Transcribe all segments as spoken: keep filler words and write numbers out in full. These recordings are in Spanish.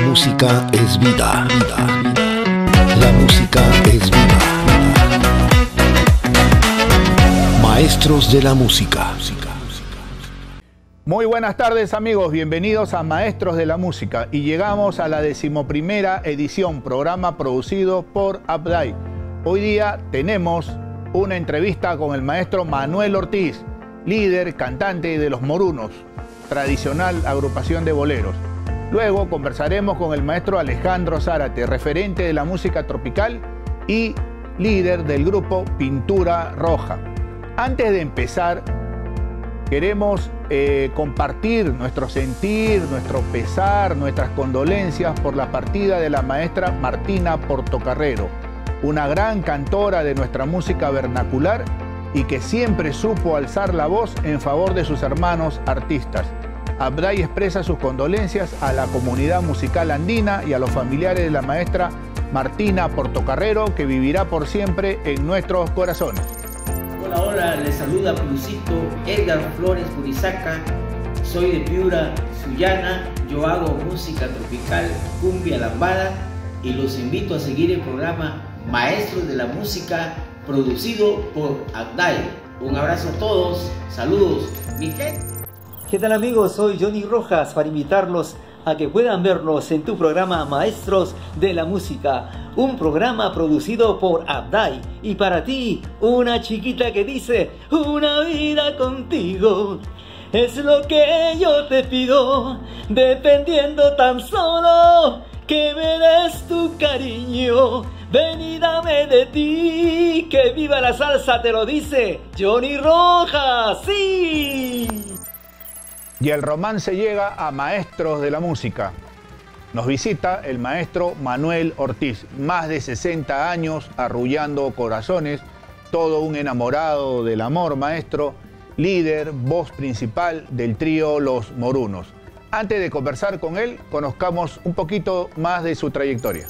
música es vida. La música es vida. Maestros de la música. Muy buenas tardes, amigos, bienvenidos a Maestros de la Música y llegamos a la decimoprimera edición, programa producido por Abday. Hoy día tenemos una entrevista con el maestro Manuel Ortiz, líder, cantante de Los Morunos, tradicional agrupación de boleros. Luego conversaremos con el maestro Alejandro Zárate, referente de la música tropical y líder del grupo Pintura Roja. Antes de empezar, queremos eh, compartir nuestro sentir, nuestro pesar, nuestras condolencias por la partida de la maestra Martina Portocarrero, una gran cantora de nuestra música vernacular y que siempre supo alzar la voz en favor de sus hermanos artistas. Abday expresa sus condolencias a la comunidad musical andina y a los familiares de la maestra Martina Portocarrero, que vivirá por siempre en nuestros corazones. Hola, hola, les saluda Plusito Edgar Flores Purizaca. Soy de Piura, Sullana. Yo hago música tropical, cumbia, lambada y los invito a seguir el programa Maestros de la Música, producido por Abday. Un abrazo a todos, saludos, mi gente. ¿Qué tal, amigos? Soy Johnny Rojas para invitarlos a que puedan vernos en tu programa Maestros de la Música, un programa producido por Abday y para ti, una chiquita que dice: una vida contigo es lo que yo te pido, dependiendo tan solo que me des tu cariño. Ven y dame de ti, que viva la salsa, te lo dice Johnny Rojas, ¡sí! Y el romance llega a Maestros de la Música. Nos visita el maestro Manuel Ortiz, más de sesenta años arrullando corazones, todo un enamorado del amor, maestro, líder, voz principal del trío Los Morunos. Antes de conversar con él, conozcamos un poquito más de su trayectoria.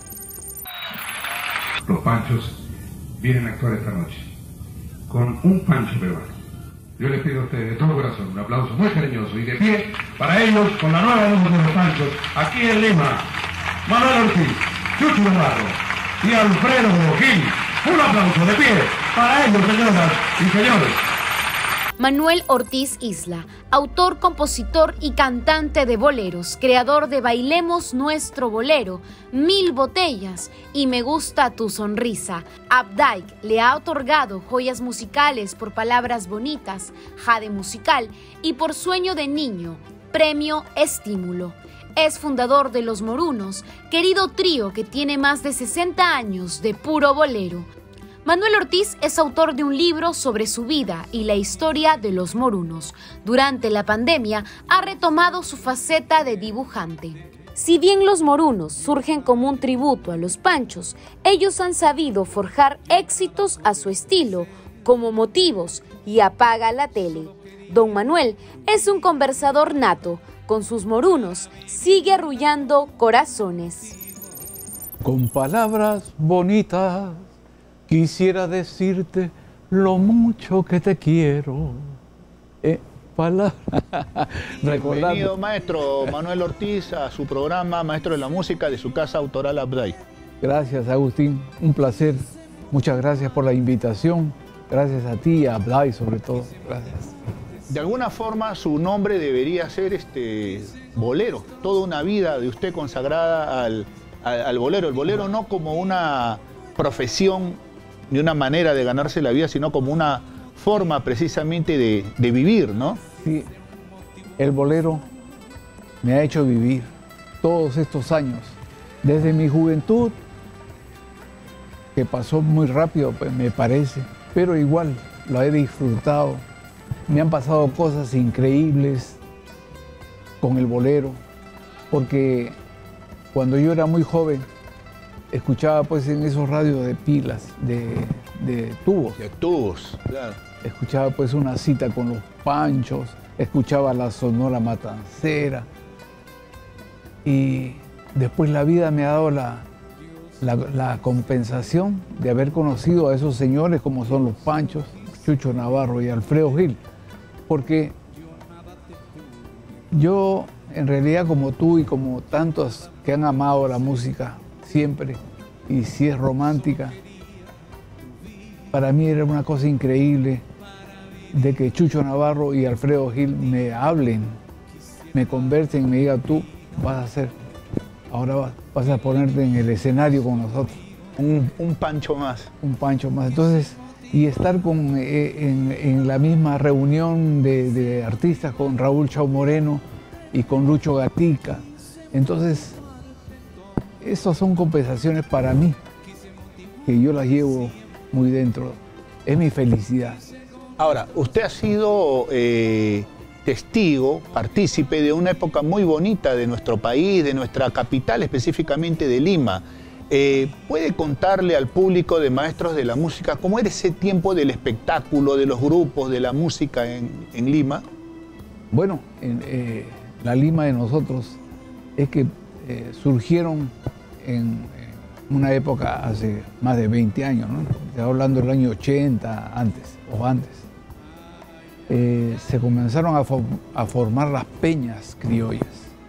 Los Panchos vienen a actuar esta noche con un Pancho peruano. Yo les pido a ustedes de todo corazón un aplauso muy cariñoso y de pie para ellos con la nueva voz de Los Panchos, aquí en Lima, Manuel Ortiz, Chucho Navarro y Alfredo Gil. Un aplauso de pie para ellos, señoras y señores. Manuel Ortiz Isla, autor, compositor y cantante de boleros, creador de Bailemos Nuestro Bolero, Mil Botellas y Me Gusta Tu Sonrisa. Abday le ha otorgado joyas musicales por Palabras Bonitas, Jade Musical y por Sueño de Niño, Premio Estímulo. Es fundador de Los Morunos, querido trío que tiene más de sesenta años de puro bolero. Manuel Ortiz es autor de un libro sobre su vida y la historia de Los Morunos. Durante la pandemia ha retomado su faceta de dibujante. Si bien Los Morunos surgen como un tributo a los Panchos, ellos han sabido forjar éxitos a su estilo, como Motivos y Apaga la Tele. Don Manuel es un conversador nato. Con sus morunos sigue arrullando corazones. Con palabras bonitas quisiera decirte lo mucho que te quiero. Eh, palabra. Bienvenido, maestro Manuel Ortiz, a su programa Maestro de la Música de su casa autoral Abday. Gracias, Agustín. Un placer. Muchas gracias por la invitación. Gracias a ti y a Abday sobre todo. Gracias. De alguna forma su nombre debería ser este bolero. Toda una vida de usted consagrada al, al, al bolero. El bolero no como una profesión ni una manera de ganarse la vida, sino como una forma precisamente de, de vivir, ¿no? Sí, el bolero me ha hecho vivir todos estos años, desde mi juventud, que pasó muy rápido, pues me parece, pero igual lo he disfrutado. Me han pasado cosas increíbles con el bolero, porque cuando yo era muy joven, escuchaba pues en esos radios de pilas, de, de tubos. De tubos, claro. Escuchaba pues una cita con Los Panchos, escuchaba la Sonora Matancera. Y después la vida me ha dado la, la, la compensación de haber conocido a esos señores como son Los Panchos, Chucho Navarro y Alfredo Gil. Porque yo en realidad como tú y como tantos que han amado la música siempre, y si es romántica, para mí era una cosa increíble de que Chucho Navarro y Alfredo Gil me hablen, me conversen y me digan, tú vas a hacer, ahora vas, vas a ponerte en el escenario con nosotros. Un, un Pancho más. Un Pancho más. Entonces, y estar con, eh, en, en la misma reunión de, de artistas con Raúl Chao Moreno y con Lucho Gatica. Entonces, esas son compensaciones para mí, que yo las llevo muy dentro. Es mi felicidad. Ahora, usted ha sido eh, testigo, partícipe de una época muy bonita de nuestro país, de nuestra capital, específicamente de Lima. Eh, ¿Puede contarle al público de Maestros de la Música cómo era ese tiempo del espectáculo, de los grupos, de la música en, en Lima? Bueno, en, eh, la Lima de nosotros es que eh, surgieron en, en una época hace más de veinte años, ¿no? Estoy hablando del año ochenta, antes o antes. Eh, se comenzaron a, fo a formar las peñas criollas,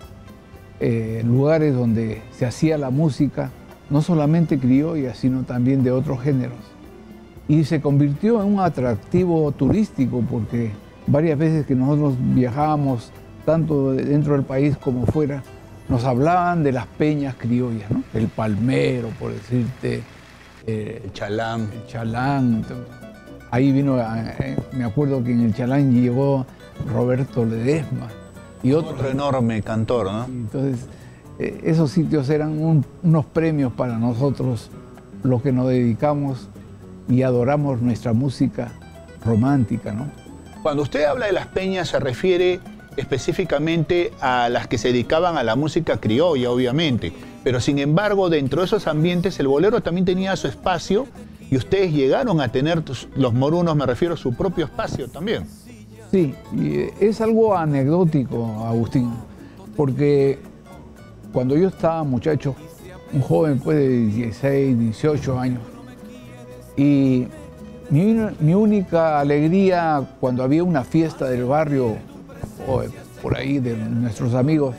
eh, lugares donde se hacía la música, no solamente criolla, sino también de otros géneros. Y se convirtió en un atractivo turístico, porque varias veces que nosotros viajábamos, tanto dentro del país como fuera, nos hablaban de las peñas criollas, ¿no? El Palmero, por decirte, eh, el Chalán. El Chalán. Ahí vino, eh, me acuerdo que en el Chalán llegó Roberto Ledesma y otro, otro enorme cantor, ¿no? Entonces, eh, esos sitios eran un, unos premios para nosotros, los que nos dedicamos y adoramos nuestra música romántica, ¿no? Cuando usted habla de las peñas, se refiere específicamente a las que se dedicaban a la música criolla, obviamente. Pero sin embargo, dentro de esos ambientes, el bolero también tenía su espacio y ustedes llegaron a tener, los morunos, me refiero, su propio espacio también. Sí, y es algo anecdótico, Agustín, porque cuando yo estaba muchacho, un joven pues de dieciséis, dieciocho años, y mi, mi única alegría cuando había una fiesta del barrio, o por ahí de nuestros amigos,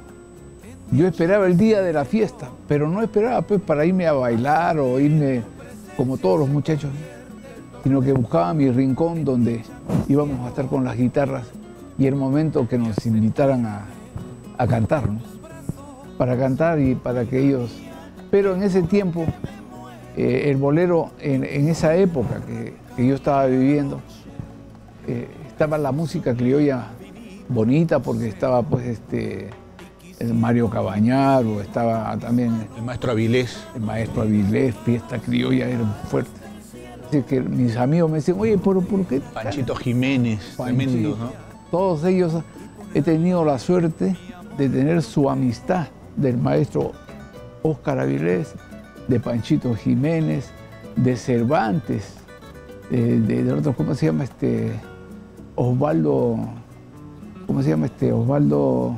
yo esperaba el día de la fiesta, pero no esperaba pues para irme a bailar o irme como todos los muchachos, sino que buscaba mi rincón donde íbamos a estar con las guitarras y el momento que nos invitaran a, a cantar, ¿no? Para cantar y para que ellos... Pero en ese tiempo, eh, el bolero, en, en esa época que, que yo estaba viviendo, eh, estaba la música criolla bonita, porque estaba pues este el Mario Cabañaro, estaba también el maestro Avilés. El maestro Avilés, fiesta criolla, era fuerte. Así que mis amigos me decían, oye, ¿por, ¿por qué? Panchito Jiménez, Panchito, tremendo, ¿no? Todos ellos he tenido la suerte de tener su amistad del maestro Óscar Avilés, de Panchito Jiménez, de Cervantes, de, de, de otros, ¿cómo se llama este? Osvaldo, ¿cómo se llama este? Osvaldo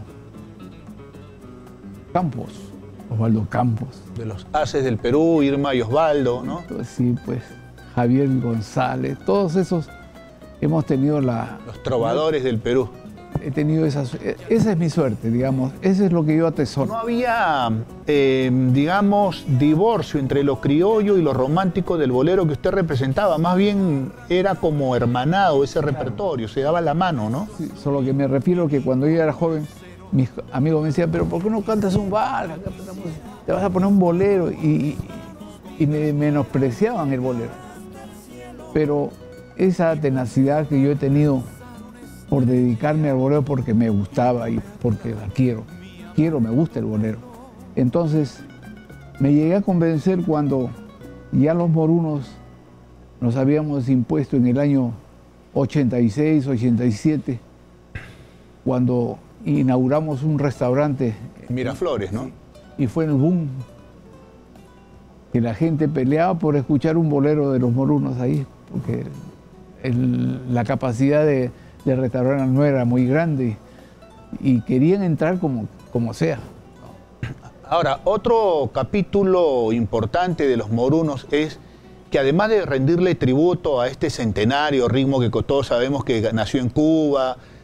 Campos, Osvaldo Campos. De los haces del Perú, Irma y Osvaldo, ¿no? Sí, pues, Javier González, todos esos hemos tenido la... Los trovadores del Perú. He tenido esa, esa es mi suerte, digamos, eso es lo que yo atesoro. No había, eh, digamos, divorcio entre lo criollo y lo romántico del bolero que usted representaba, más bien era como hermanado ese repertorio, se daba la mano, ¿no? Sí, solo que me refiero que cuando yo era joven, mis amigos me decían, pero ¿por qué no cantas un vals? Te vas a poner un bolero, y, y me menospreciaban el bolero. Pero esa tenacidad que yo he tenido por dedicarme al bolero porque me gustaba y porque la quiero. Quiero, me gusta el bolero. Entonces, me llegué a convencer cuando ya los morunos nos habíamos impuesto en el año ochenta y seis, ochenta y siete, cuando inauguramos un restaurante. Miraflores, ¿no? Y fue el boom. Que la gente peleaba por escuchar un bolero de los morunos ahí, porque el, la capacidad de del restaurante no era muy grande y querían entrar como, como sea. Ahora, otro capítulo importante de los morunos es que además de rendirle tributo a este centenario ritmo que todos sabemos que nació en Cuba,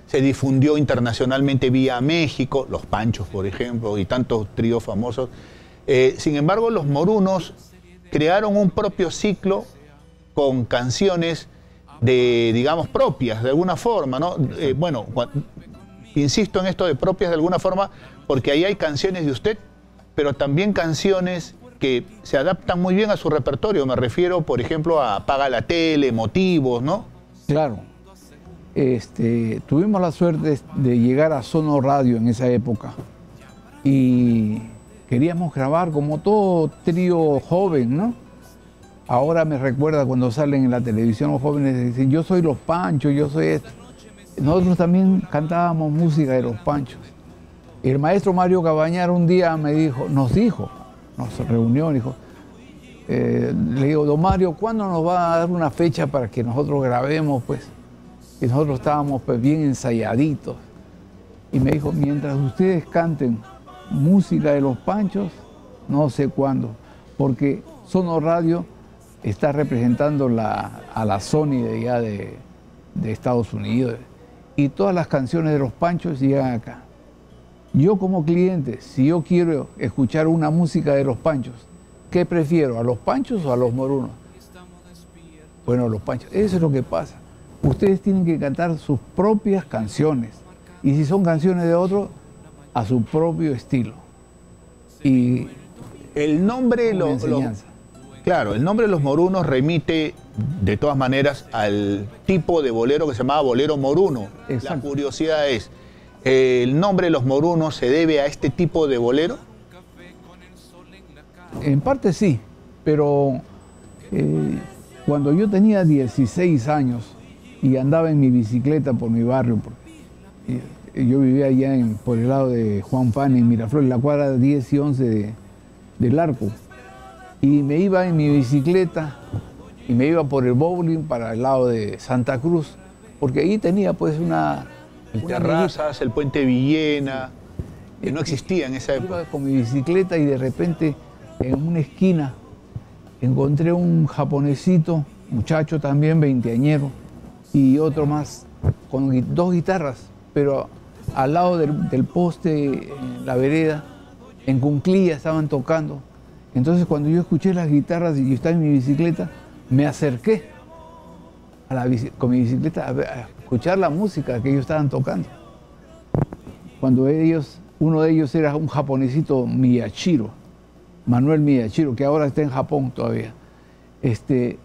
se difundió internacionalmente vía México, Los Panchos, por ejemplo, y tantos tríos famosos. Eh, sin embargo, los morunos crearon un propio ciclo con canciones de, digamos, propias, de alguna forma, ¿no? Eh, bueno, insisto en esto de propias de alguna forma, porque ahí hay canciones de usted, pero también canciones que se adaptan muy bien a su repertorio. Me refiero, por ejemplo, a Apaga la Tele, Motivos, ¿no? Claro. Este, tuvimos la suerte de llegar a Sono Radio en esa época y queríamos grabar como todo trío joven, ¿no? Ahora me recuerda cuando salen en la televisión los jóvenes y dicen, yo soy Los Panchos, yo soy esto. Nosotros también cantábamos música de Los Panchos. Y el maestro Mario Cabañar un día me dijo, nos dijo, nos reunió, dijo, eh, le digo, don Mario, ¿cuándo nos va a dar una fecha para que nosotros grabemos, pues? Y nosotros estábamos pues bien ensayaditos. Y me dijo, mientras ustedes canten música de Los Panchos, no sé cuándo, porque Sono Radio está representando la, a la Sony de allá de, de Estados Unidos, y todas las canciones de Los Panchos llegan acá. Yo como cliente, si yo quiero escuchar una música de Los Panchos, ¿qué prefiero? ¿A Los Panchos o a los morunos? Bueno, Los Panchos. Eso es lo que pasa. Ustedes tienen que cantar sus propias canciones. Y si son canciones de otro, a su propio estilo. Y el nombre lo, lo, claro, el nombre de Los Morunos remite de todas maneras al tipo de bolero que se llamaba bolero moruno. Exacto. La curiosidad es, ¿el nombre de Los Morunos se debe a este tipo de bolero? En parte sí, pero eh, cuando yo tenía dieciséis años y andaba en mi bicicleta por mi barrio, porque yo vivía allá en, por el lado de Juan Pan, en Miraflores, la cuadra diez y once de, del Arco, y me iba en mi bicicleta y me iba por el bowling para el lado de Santa Cruz, porque ahí tenía pues una... El Terrazas, el Puente Villena, que no existía en esa época. Iba con mi bicicleta y de repente en una esquina encontré un japonesito, muchacho también, veinteañero, y otro más, con dos guitarras, pero al lado del, del poste, en la vereda, en cunclilla estaban tocando. Entonces cuando yo escuché las guitarras y yo estaba en mi bicicleta, me acerqué a la bici, con mi bicicleta a, ver, a escuchar la música que ellos estaban tocando. Cuando ellos, uno de ellos era un japonesito Miyashiro, Manuel Miyashiro, que ahora está en Japón todavía. Este,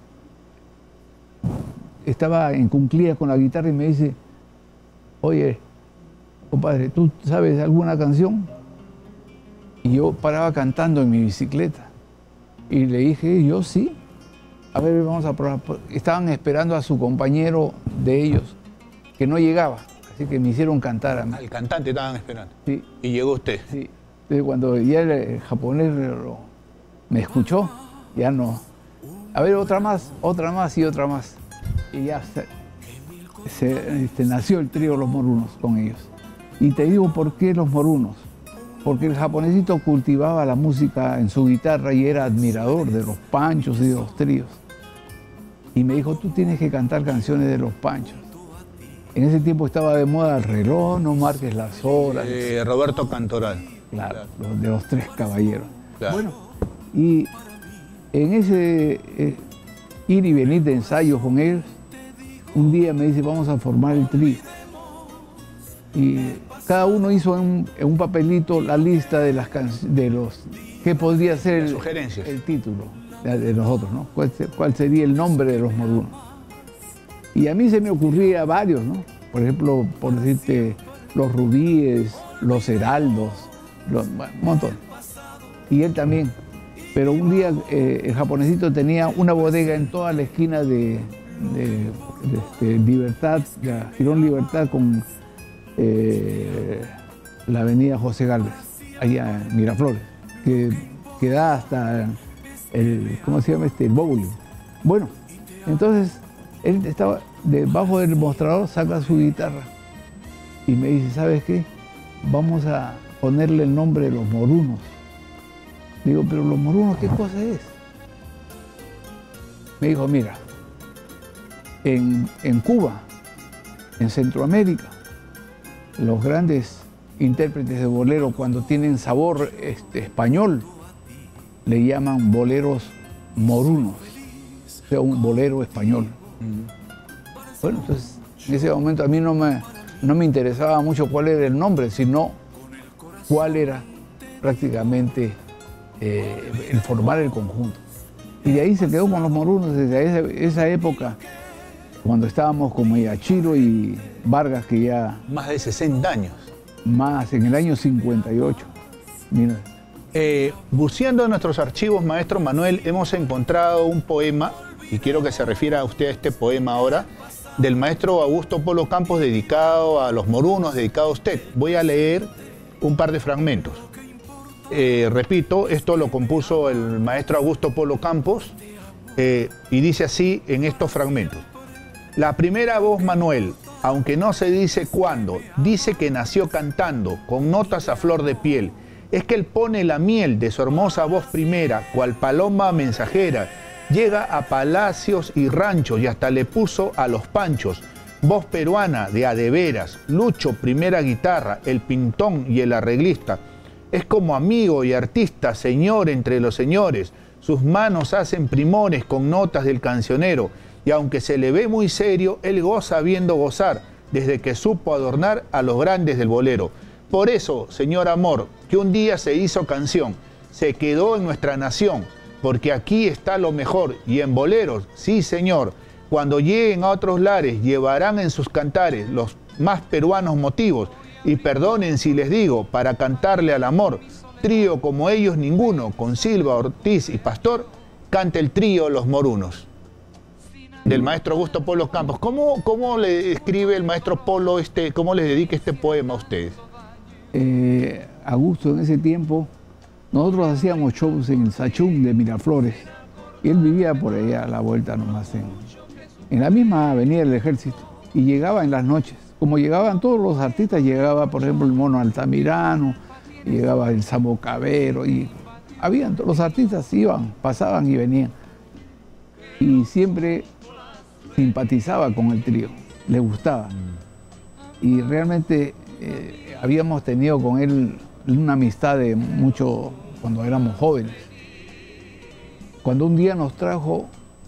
estaba en cunclillas con la guitarra y me dice, oye, compadre, ¿tú sabes alguna canción? Y yo paraba cantando en mi bicicleta. Y le dije, yo sí. A ver, vamos a probar. Estaban esperando a su compañero de ellos, que no llegaba. Así que me hicieron cantar a mí. Al cantante estaban esperando. Sí. Y llegó usted. Sí. Entonces cuando ya el japonés lo, me escuchó, ya no. A ver, otra más, otra más y otra más. Y ya se, se, este, nació el trío Los Morunos con ellos. Y te digo por qué Los Morunos. Porque el japonesito cultivaba la música en su guitarra y era admirador de Los Panchos y de los tríos. Y me dijo, tú tienes que cantar canciones de Los Panchos. En ese tiempo estaba de moda El reloj, No marques las horas. Eh, Roberto Cantoral. Claro, claro. De los Tres Caballeros. Claro. Bueno, y en ese eh, ir y venir de ensayos con ellos, un día me dice, vamos a formar el trío. Y cada uno hizo en un, en un papelito la lista de las de los que podría ser el, sugerencias. el título de, de nosotros, ¿no? ¿Cuál, cuál sería el nombre de Los Morunos? Y a mí se me ocurría varios, ¿no? Por ejemplo, por decirte, Los Rubíes, Los Heraldos, los, bueno, un montón. Y él también. Pero un día eh, el japonesito tenía una bodega en toda la esquina de, de, de este, Libertad, la Girón Libertad con eh, la avenida José Gálvez, allá en Miraflores, que, que da hasta el, ¿cómo se llama este? El bowling. Bueno, entonces él estaba debajo del mostrador, saca su guitarra y me dice, ¿sabes qué? Vamos a ponerle el nombre de Los Morunos. Digo, pero Los Morunos, ¿qué cosa es? Me dijo, mira, en, en Cuba, en Centroamérica, los grandes intérpretes de bolero, cuando tienen sabor este, español, le llaman boleros morunos, o sea, un bolero español. Mm. Bueno, entonces, en ese momento a mí no me, no me interesaba mucho cuál era el nombre, sino cuál era prácticamente eh, el formar el conjunto. Y de ahí se quedó con los morunos desde esa, esa época, cuando estábamos con Miyachiro y Vargas, que ya... Más de sesenta años. Más, en el año cincuenta y ocho. Mira. Eh, buceando en nuestros archivos, maestro Manuel, hemos encontrado un poema, y quiero que se refiera a usted a este poema ahora, del maestro Augusto Polo Campos, dedicado a los morunos, dedicado a usted. Voy a leer un par de fragmentos. Eh, repito, esto lo compuso el maestro Augusto Polo Campos, eh, y dice así en estos fragmentos. La primera voz, Manuel, aunque no se dice cuándo, dice que nació cantando, con notas a flor de piel. Es que él pone la miel de su hermosa voz primera, cual paloma mensajera, llega a palacios y ranchos y hasta le puso a los panchos. Voz peruana de a de veras, Lucho, primera guitarra, el pintón y el arreglista. Es como amigo y artista, señor entre los señores. Sus manos hacen primores con notas del cancionero. Y aunque se le ve muy serio, él goza viendo gozar, desde que supo adornar a los grandes del bolero. Por eso, señor amor, que un día se hizo canción, se quedó en nuestra nación, porque aquí está lo mejor, y en boleros, sí señor, cuando lleguen a otros lares, llevarán en sus cantares los más peruanos motivos, y perdonen si les digo, para cantarle al amor, trío como ellos ninguno, con Silva, Ortiz y Pastor, canta el trío Los Morunos. Del maestro Augusto Polo Campos. ¿Cómo, cómo le escribe el maestro Polo, este, cómo les dedica este poema a ustedes? Eh, Augusto, en ese tiempo, nosotros hacíamos shows en el Sachum de Miraflores, y él vivía por allá a la vuelta nomás, en, en la misma avenida del Ejército, y llegaba en las noches. Como llegaban todos los artistas, llegaba, por ejemplo, el Mono Altamirano, llegaba el Sambo Cabero, y habían, los artistas iban, pasaban y venían. Y siempre simpatizaba con el trío, le gustaba. Y realmente eh, habíamos tenido con él una amistad de mucho cuando éramos jóvenes. Cuando un día nos trajo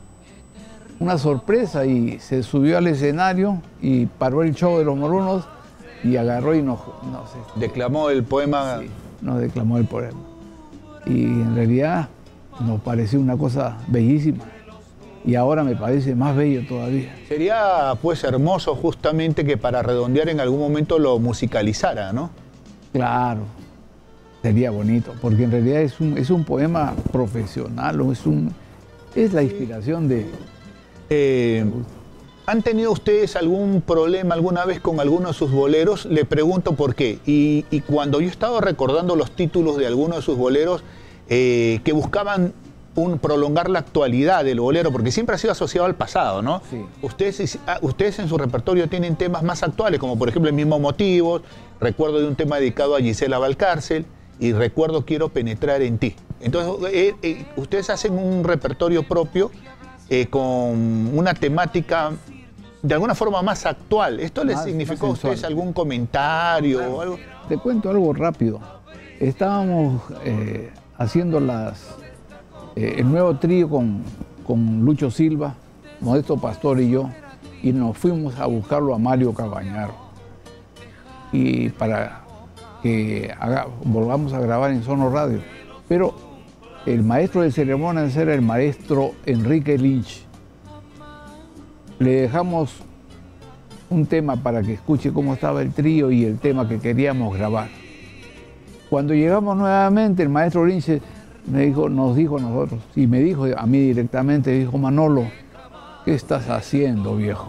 una sorpresa y se subió al escenario y paró el show de los morunos y agarró y nos... nos declamó el poema. Sí, nos declamó el poema. Y en realidad nos pareció una cosa bellísima. Y ahora me parece más bello todavía. Sería pues hermoso justamente que para redondear en algún momento lo musicalizara, ¿no? Claro, sería bonito, porque en realidad es un, es un poema profesional, o es, un, es la inspiración de... Eh, ¿Han tenido ustedes algún problema alguna vez con alguno de sus boleros? Le pregunto por qué. Y, y cuando yo he estado recordando los títulos de algunos de sus boleros eh, que buscaban un, prolongar la actualidad del bolero, porque siempre ha sido asociado al pasado, ¿no? Sí. Ustedes, ustedes en su repertorio tienen temas más actuales, como por ejemplo el mismo Motivos, recuerdo de un tema dedicado a Gisela Valcárcel, y recuerdo Quiero penetrar en ti. Entonces, eh, eh, ustedes hacen un repertorio propio eh, con una temática de alguna forma más actual. ¿Esto les Más- significó a más ustedes sensual. algún comentario o algo? Te cuento algo rápido. Estábamos eh, haciendo las, eh, el nuevo trío con, con Lucho Silva, Modesto Pastor y yo, y nos fuimos a buscarlo a Mario Cabañaro. Y para que haga- volvamos a grabar en Sono Radio. Pero el maestro de ceremonias era el maestro Enrique Lynch. Le dejamos un tema para que escuche cómo estaba el trío y el tema que queríamos grabar. Cuando llegamos nuevamente, el maestro Lynch me dijo, nos dijo a nosotros, y me dijo a mí directamente, dijo, Manolo, ¿qué estás haciendo, viejo?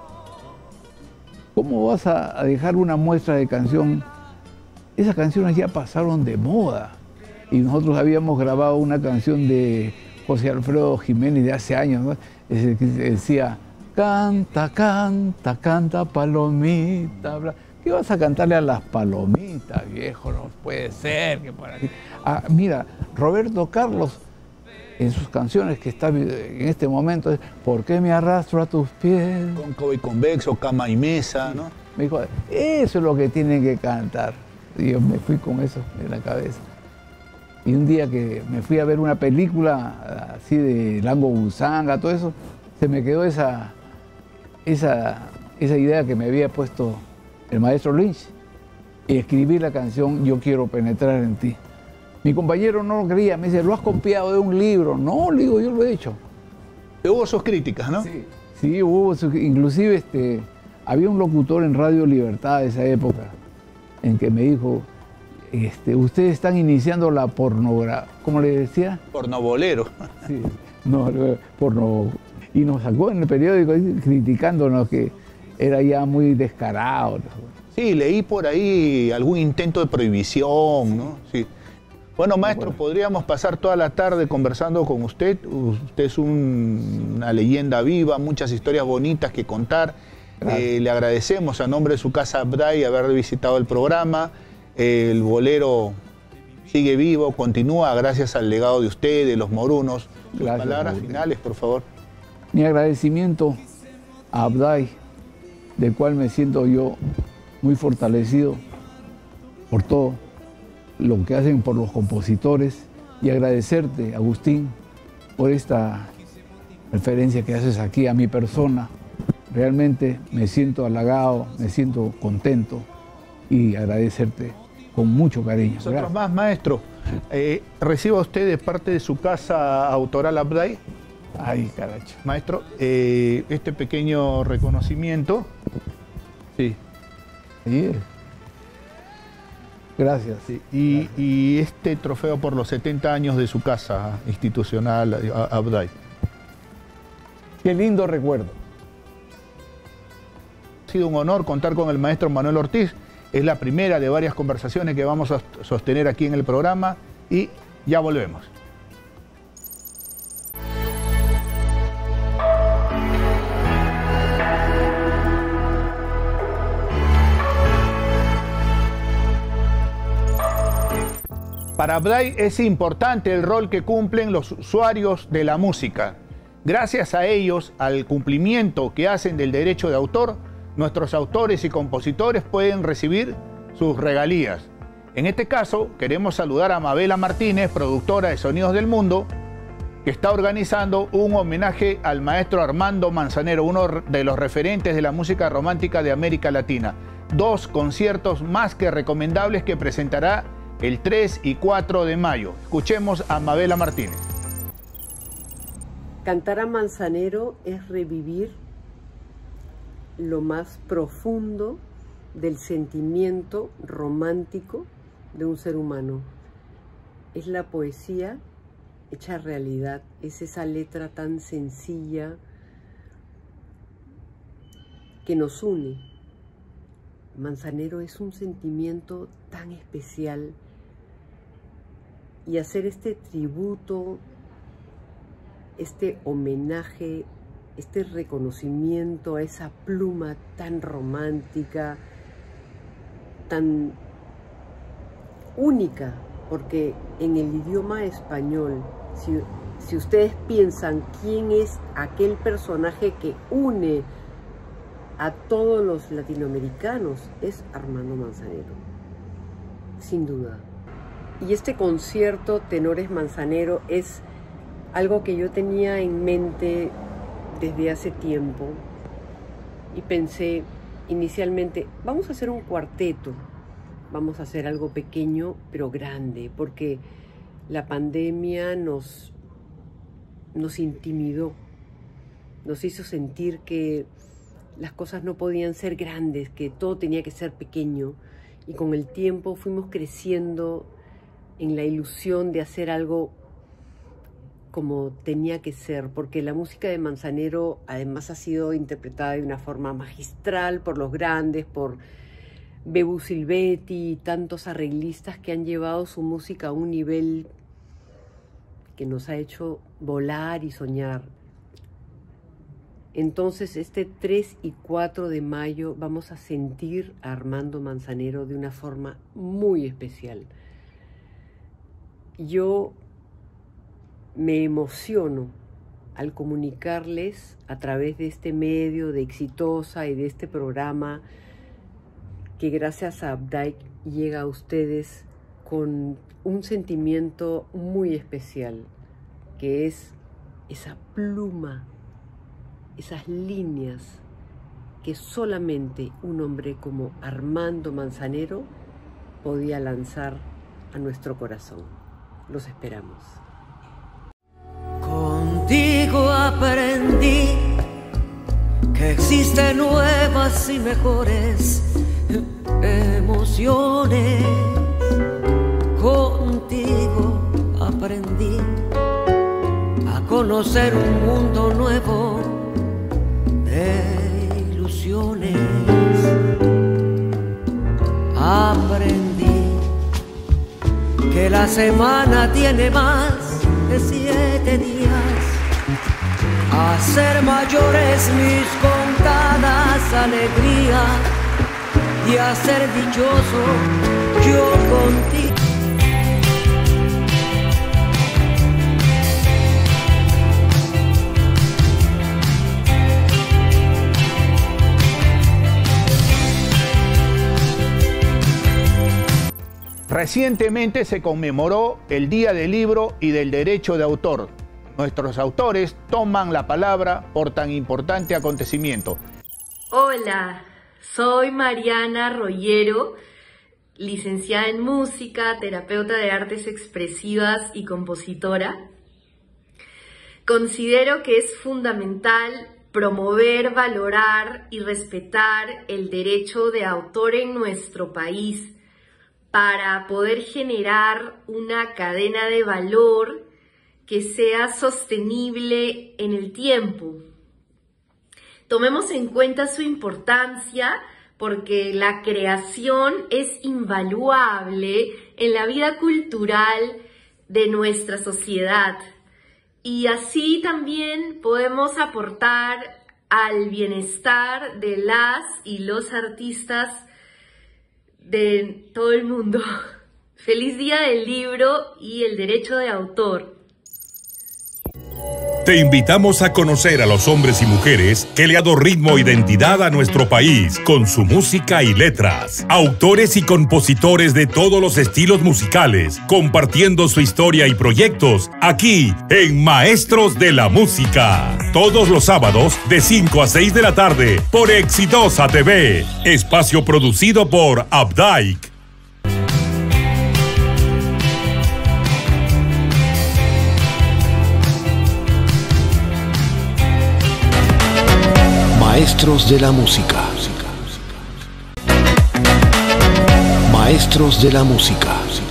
¿Cómo vas a a dejar una muestra de canción? Esas canciones ya pasaron de moda. Y nosotros habíamos grabado una canción de José Alfredo Jiménez de hace años, ¿no? Ese que decía, canta, canta, canta, palomita. Bla. ¿Qué vas a cantarle a las palomitas, viejo? No puede ser que por aquí. Ah, mira, Roberto Carlos, en sus canciones que está en este momento, es ¿por qué me arrastro a tus pies? Cóncavo y convexo, cama y mesa, ¿no? Me dijo, eso es lo que tienen que cantar. Y yo me fui con eso en la cabeza. Y un día que me fui a ver una película así de Lango Busanga, todo eso, se me quedó esa, esa, esa idea que me había puesto el maestro Lynch. Y escribí la canción Yo quiero penetrar en ti. Mi compañero no lo creía, me dice, ¿lo has copiado de un libro? No, le digo, yo lo he hecho. Hubo sus críticas, ¿no? Sí, sí hubo sus, inclusive este, había un locutor en Radio Libertad de esa época en que me dijo, este, ustedes están iniciando la pornografía, ¿cómo le decía? Pornobolero. Sí, no, porno. Y nos sacó en el periódico criticándonos que era ya muy descarado. Sí, leí por ahí algún intento de prohibición, ¿no? Sí. Bueno, maestro, bueno. podríamos pasar toda la tarde conversando con usted. Usted es un, una leyenda viva, muchas historias bonitas que contar. Eh, le agradecemos a nombre de su casa Abday haber visitado el programa. Eh, el bolero sigue vivo, continúa gracias al legado de usted, de los morunos. Sus gracias, palabras finales, por favor. Mi agradecimiento a Abday, del cual me siento yo muy fortalecido por todo lo que hacen por los compositores, y agradecerte, Agustín, por esta referencia que haces aquí a mi persona. Realmente me siento halagado, me siento contento y agradecerte con mucho cariño. Nosotros Gracias. Más, maestro. Eh, ¿Reciba usted de parte de su casa autoral Abday? Ay, caracho. Maestro, eh, este pequeño reconocimiento. Sí. Sí. Gracias. Sí. Y, Gracias. y este trofeo por los setenta años de su casa institucional Abday. Qué lindo recuerdo. Ha sido un honor contar con el maestro Manuel Ortiz. Es la primera de varias conversaciones que vamos a sostener aquí en el programa y ya volvemos. Para Abday es importante el rol que cumplen los usuarios de la música. Gracias a ellos, al cumplimiento que hacen del derecho de autor, nuestros autores y compositores pueden recibir sus regalías. En este caso, queremos saludar a Mabela Martínez, productora de Sonidos del Mundo, que está organizando un homenaje al maestro Armando Manzanero, uno de los referentes de la música romántica de América Latina. Dos conciertos más que recomendables que presentará el tres y cuatro de mayo. Escuchemos a Mabela Martínez. Cantar a Manzanero es revivir lo más profundo del sentimiento romántico de un ser humano. Es la poesía hecha realidad, es esa letra tan sencilla que nos une. Manzanero es un sentimiento tan especial, y hacer este tributo, este homenaje, este reconocimiento a esa pluma tan romántica, tan única, porque en el idioma español, si, si ustedes piensan quién es aquel personaje que une a todos los latinoamericanos, es Armando Manzanero, sin duda. Y este concierto Tenores Manzanero es algo que yo tenía en mente desde hace tiempo, y pensé inicialmente, vamos a hacer un cuarteto, vamos a hacer algo pequeño pero grande, porque la pandemia nos, nos intimidó, nos hizo sentir que las cosas no podían ser grandes, que todo tenía que ser pequeño, y con el tiempo fuimos creciendo en la ilusión de hacer algo como tenía que ser, porque la música de Manzanero además ha sido interpretada de una forma magistral por los grandes, por Bebu Silvetti y tantos arreglistas que han llevado su música a un nivel que nos ha hecho volar y soñar. Entonces este tres y cuatro de mayo vamos a sentir a Armando Manzanero de una forma muy especial. Yo me emociono al comunicarles a través de este medio de Exitosa y de este programa que gracias a Updike llega a ustedes con un sentimiento muy especial, que es esa pluma, esas líneas que solamente un hombre como Armando Manzanero podía lanzar a nuestro corazón. Los esperamos. Contigo aprendí que existen nuevas y mejores emociones. Contigo aprendí a conocer un mundo nuevo de ilusiones. Aprendí que la semana tiene más de siete días, a ser mayores mis contadas alegrías y a ser dichoso yo contigo. Recientemente se conmemoró el Día del Libro y del Derecho de Autor. Nuestros autores toman la palabra por tan importante acontecimiento. Hola, soy Mariana Rollero, licenciada en música, terapeuta de artes expresivas y compositora. Considero que es fundamental promover, valorar y respetar el derecho de autor en nuestro país, para poder generar una cadena de valor que sea sostenible en el tiempo. Tomemos en cuenta su importancia porque la creación es invaluable en la vida cultural de nuestra sociedad y así también podemos aportar al bienestar de las y los artistas de todo el mundo. Feliz Día del Libro y el Derecho de Autor. Te invitamos a conocer a los hombres y mujeres que le han dado ritmo e identidad a nuestro país con su música y letras. Autores y compositores de todos los estilos musicales, compartiendo su historia y proyectos aquí en Maestros de la Música. Todos los sábados de cinco a seis de la tarde por Exitosa T V. Espacio producido por Updike. Maestros de la Música. Maestros de la Música.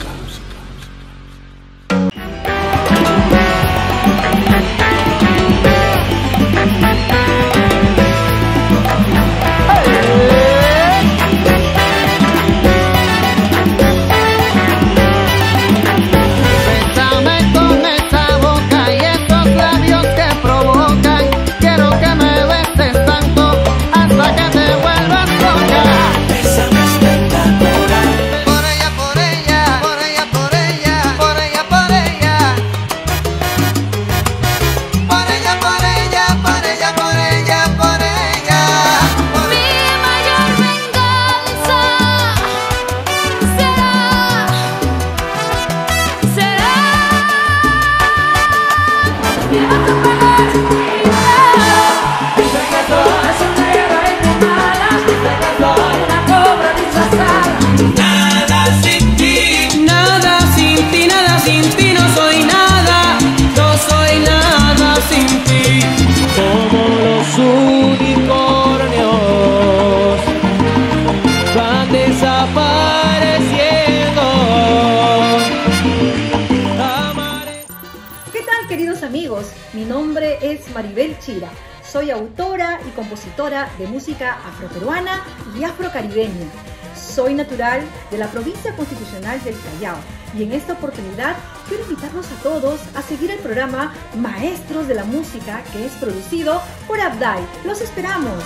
Mi nombre es Maribel Chira, soy autora y compositora de música afroperuana y afrocaribeña. Soy natural de la provincia constitucional del Callao y en esta oportunidad quiero invitarlos a todos a seguir el programa Maestros de la Música, que es producido por Updike. ¡Los esperamos!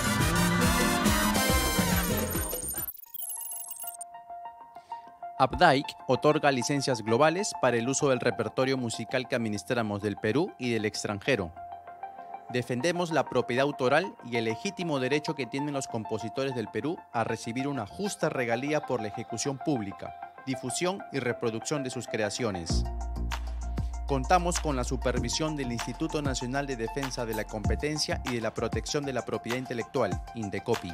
Updike otorga licencias globales para el uso del repertorio musical que administramos del Perú y del extranjero. Defendemos la propiedad autoral y el legítimo derecho que tienen los compositores del Perú a recibir una justa regalía por la ejecución pública, difusión y reproducción de sus creaciones. Contamos con la supervisión del Instituto Nacional de Defensa de la Competencia y de la Protección de la Propiedad Intelectual, INDECOPI.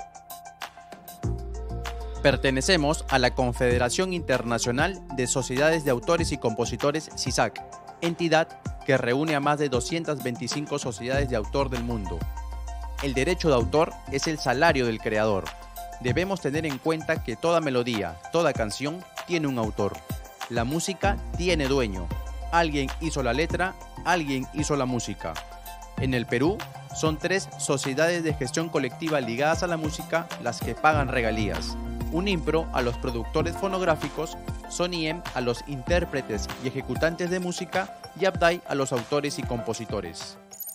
Pertenecemos a la Confederación Internacional de Sociedades de Autores y Compositores, CISAC, entidad que reúne a más de doscientas veinticinco sociedades de autor del mundo. El derecho de autor es el salario del creador. Debemos tener en cuenta que toda melodía, toda canción tiene un autor. La música tiene dueño. Alguien hizo la letra, alguien hizo la música. En el Perú, son tres sociedades de gestión colectiva ligadas a la música las que pagan regalías. Unimpro a los productores fonográficos, Soniem a los intérpretes y ejecutantes de música y Abday a los autores y compositores.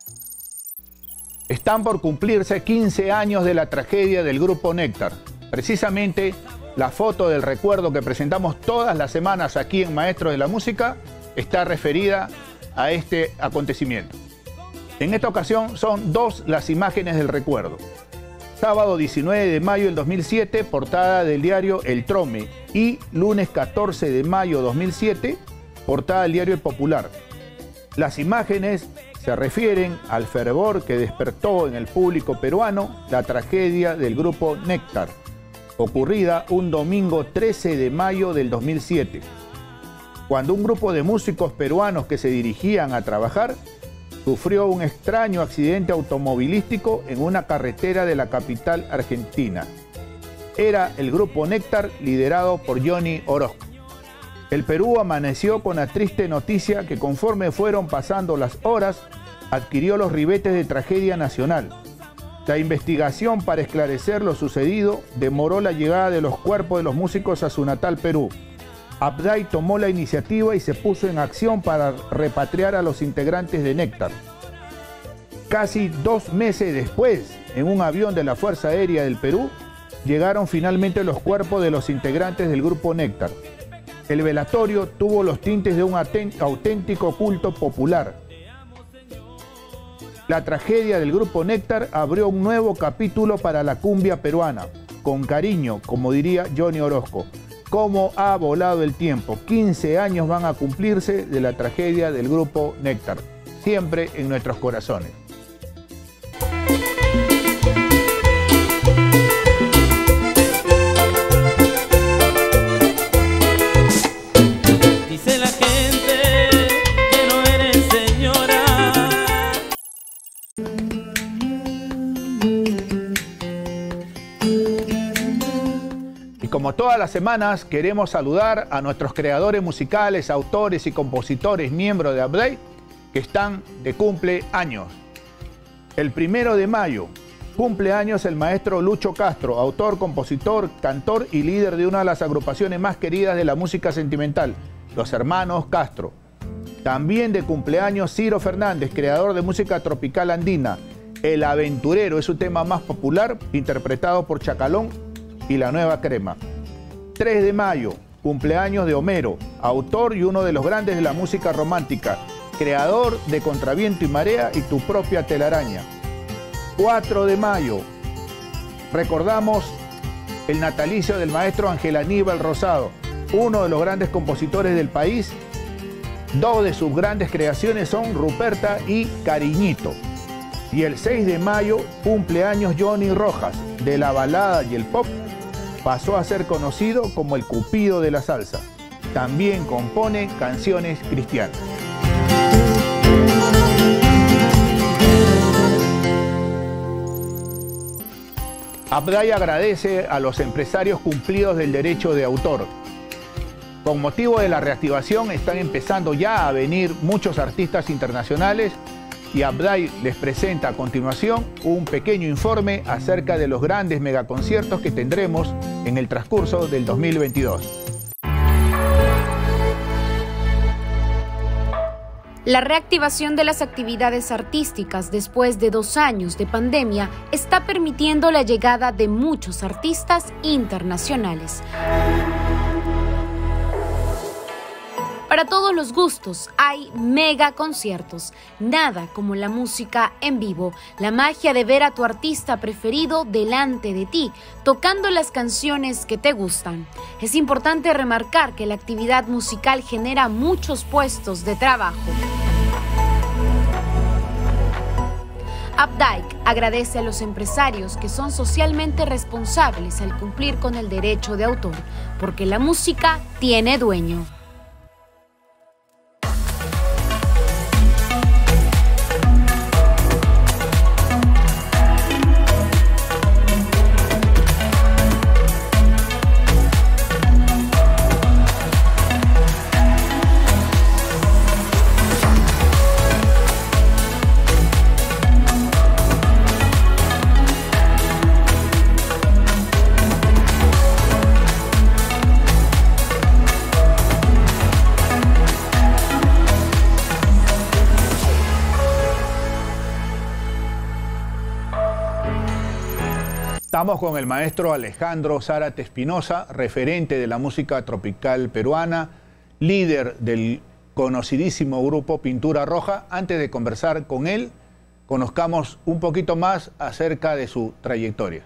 Están por cumplirse quince años de la tragedia del grupo Néctar. Precisamente la foto del recuerdo que presentamos todas las semanas aquí en Maestros de la Música está referida a este acontecimiento. En esta ocasión son dos las imágenes del recuerdo. Sábado diecinueve de mayo del dos mil siete, portada del diario El Trome, y lunes catorce de mayo de dos mil siete, portada del diario El Popular. Las imágenes se refieren al fervor que despertó en el público peruano la tragedia del grupo Néctar, ocurrida un domingo trece de mayo del dos mil siete, cuando un grupo de músicos peruanos que se dirigían a trabajar sufrió un extraño accidente automovilístico en una carretera de la capital argentina. Era el grupo Néctar liderado por Johnny Orozco. El Perú amaneció con la triste noticia que conforme fueron pasando las horas, adquirió los ribetes de tragedia nacional. La investigación para esclarecer lo sucedido demoró la llegada de los cuerpos de los músicos a su natal Perú. Abday tomó la iniciativa y se puso en acción para repatriar a los integrantes de Néctar. Casi dos meses después, en un avión de la Fuerza Aérea del Perú, llegaron finalmente los cuerpos de los integrantes del grupo Néctar. El velatorio tuvo los tintes de un auténtico culto popular. La tragedia del grupo Néctar abrió un nuevo capítulo para la cumbia peruana, con cariño, como diría Johnny Orozco. Cómo ha volado el tiempo. quince años van a cumplirse de la tragedia del grupo Néctar, siempre en nuestros corazones. Dice la gente que no eres señora. Y como todas las semanas, queremos saludar a nuestros creadores musicales, autores y compositores, miembros de Abday, que están de cumpleaños. El primero de mayo, cumpleaños el maestro Lucho Castro, autor, compositor, cantor y líder de una de las agrupaciones más queridas de la música sentimental, Los Hermanos Castro. También de cumpleaños Ciro Fernández, creador de música tropical andina. El Aventurero es su tema más popular, interpretado por Chacalón y La Nueva Crema. tres de mayo, cumpleaños de Homero, autor y uno de los grandes de la música romántica, creador de Contraviento y Marea y Tu Propia Telaraña. cuatro de mayo, recordamos el natalicio del maestro Ángel Aníbal Rosado, uno de los grandes compositores del país. Dos de sus grandes creaciones son Ruperta y Cariñito. Y el seis de mayo, cumpleaños Johnny Rojas, de la balada y el pop, pasó a ser conocido como el Cupido de la salsa. También compone canciones cristianas. Abday agradece a los empresarios cumplidos del derecho de autor. Con motivo de la reactivación están empezando ya a venir muchos artistas internacionales y Abday les presenta a continuación un pequeño informe acerca de los grandes megaconciertos que tendremos en el transcurso del dos mil veintidós. La reactivación de las actividades artísticas después de dos años de pandemia está permitiendo la llegada de muchos artistas internacionales. Para todos los gustos hay mega conciertos. Nada como la música en vivo, la magia de ver a tu artista preferido delante de ti, tocando las canciones que te gustan. Es importante remarcar que la actividad musical genera muchos puestos de trabajo. Updike agradece a los empresarios que son socialmente responsables al cumplir con el derecho de autor, porque la música tiene dueño. Estamos con el maestro Alejandro Zárate Espinosa, referente de la música tropical peruana, líder del conocidísimo grupo Pintura Roja. Antes de conversar con él, conozcamos un poquito más acerca de su trayectoria.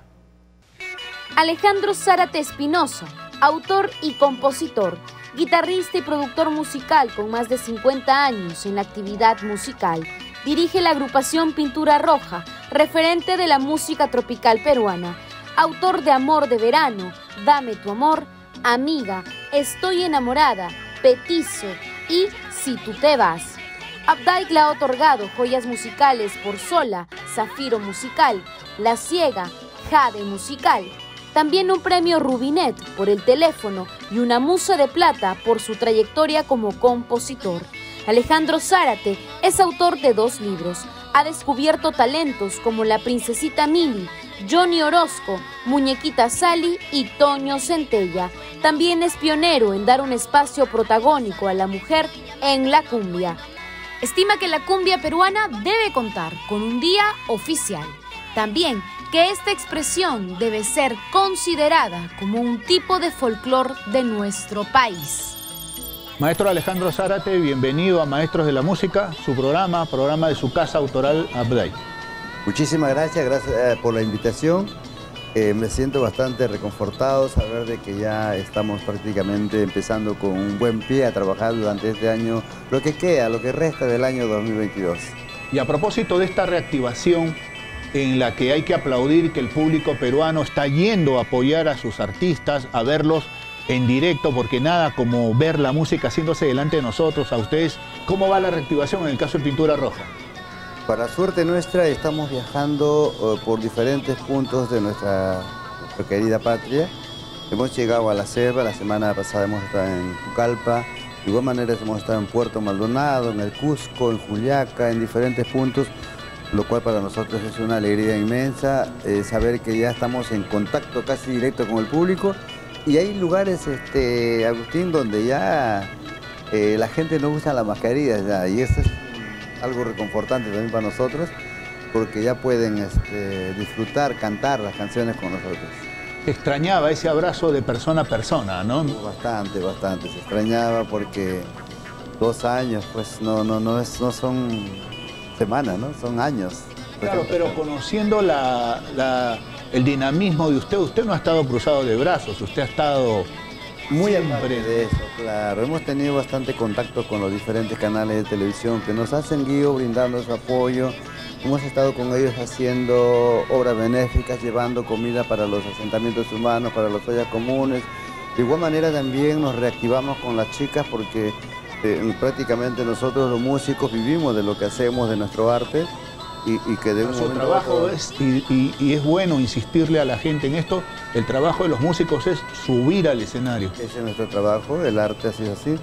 Alejandro Zárate Espinosa, autor y compositor, guitarrista y productor musical con más de cincuenta años en la actividad musical. Dirige la agrupación Pintura Roja, referente de la música tropical peruana. Autor de Amor de Verano, Dame tu amor, Amiga, Estoy enamorada, Petizo y Si tú te vas. Updike le ha otorgado joyas musicales por Sola, Zafiro Musical, La Ciega, Jade Musical. También un premio Rubinet por El Teléfono y una Musa de Plata por su trayectoria como compositor. Alejandro Zárate es autor de dos libros. Ha descubierto talentos como la Princesita Mili, Johnny Orozco, Muñequita Sally y Toño Centella. También es pionero en dar un espacio protagónico a la mujer en la cumbia. Estima que la cumbia peruana debe contar con un día oficial. También que esta expresión debe ser considerada como un tipo de folclor de nuestro país. Maestro Alejandro Zárate, bienvenido a Maestros de la Música, su programa, programa de su casa autoral Updike. Muchísimas gracias, gracias por la invitación. Eh, me siento bastante reconfortado saber de que ya estamos prácticamente empezando con un buen pie a trabajar durante este año, lo que queda, lo que resta del año dos mil veintidós. Y a propósito de esta reactivación en la que hay que aplaudir que el público peruano está yendo a apoyar a sus artistas, a verlos en directo, porque nada como ver la música haciéndose delante de nosotros, a ustedes. ¿Cómo va la reactivación en el caso de Pintura Roja? Para suerte nuestra, estamos viajando uh, por diferentes puntos de nuestra, nuestra querida patria. Hemos llegado a la selva, la semana pasada hemos estado en Pucallpa, de igual manera hemos estado en Puerto Maldonado, en el Cusco, en Juliaca, en diferentes puntos, lo cual para nosotros es una alegría inmensa, eh, saber que ya estamos en contacto casi directo con el público. Y hay lugares, este, Agustín, donde ya eh, la gente no usa las mascarillas ya, y eso es algo reconfortante también para nosotros, porque ya pueden este, disfrutar, cantar las canciones con nosotros. Extrañaba ese abrazo de persona a persona, ¿no? Bastante, bastante. Se extrañaba porque dos años, pues no, no, no, es, no son semanas, ¿no? Son años. Claro, pero conociendo la... la... el dinamismo de usted, usted no ha estado cruzado de brazos, usted ha estado muy siempre de eso, claro. Hemos tenido bastante contacto con los diferentes canales de televisión que nos hacen guío, brindando su apoyo. Hemos estado con ellos haciendo obras benéficas, llevando comida para los asentamientos humanos, para las ollas comunes. De igual manera también nos reactivamos con las chicas porque eh, prácticamente nosotros los músicos vivimos de lo que hacemos, de nuestro arte. Y, y que de un su trabajo es, y, y, y es bueno insistirle a la gente en esto, el trabajo de los músicos es subir al escenario. Ese es nuestro trabajo, el arte ha sido así.